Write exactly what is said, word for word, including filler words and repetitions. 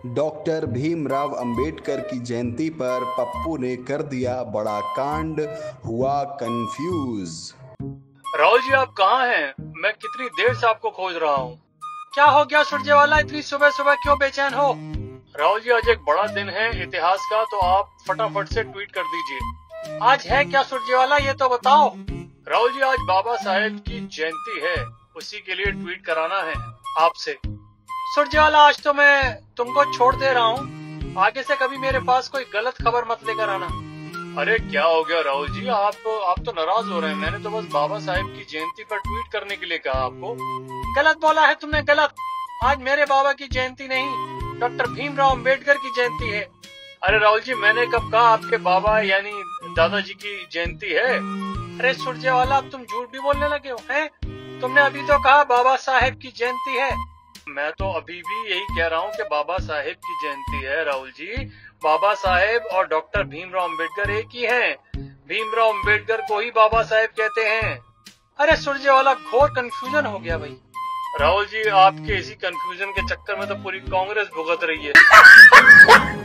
Doctor Bhimrao Ambedkar की जयंती पर पप्पू ने कर दिया बड़ा कांड, हुआ कंफ्यूज। राहुल जी आप कहाँ हैं? मैं कितनी देर से आपको खोज रहा हूँ। क्या हो गया सुरजेवाला, इतनी सुबह सुबह क्यों बेचैन हो? राहुल जी आज एक बड़ा दिन है इतिहास का, तो आप फटाफट से ट्वीट कर दीजिए। आज है क्या सुरजेवाला, ये तो बताओ। राहुल जी आज बाबा साहेब की जयंती है, उसी के लिए ट्वीट कराना है आपसे। सुरजेवाला आज तो मैं तुमको छोड़ दे रहा हूँ, आगे से कभी मेरे पास कोई गलत खबर मत लेकर आना। अरे क्या हो गया राहुल जी, आप आप तो नाराज हो रहे हैं। मैंने तो बस बाबा साहेब की जयंती पर ट्वीट करने के लिए कहा आपको। गलत बोला है तुमने, गलत। आज मेरे बाबा की जयंती नहीं, डॉक्टर भीमराव अंबेडकर की जयंती है। अरे राहुल जी मैंने कब कहा आपके बाबा यानी दादाजी की जयंती है? अरे सुरजेवाला अब तुम झूठ भी बोलने लगे हो हैं? तुमने अभी तो कहा बाबा साहेब की जयंती है। मैं तो अभी भी यही कह रहा हूँ कि बाबा साहेब की जयंती है राहुल जी। बाबा साहेब और डॉक्टर भीमराव अंबेडकर एक ही हैं। भीमराव अंबेडकर को ही बाबा साहेब कहते हैं। अरे सुरजेवाला घोर कंफ्यूजन हो गया भाई। राहुल जी आपके इसी कंफ्यूजन के चक्कर में तो पूरी कांग्रेस भुगत रही है।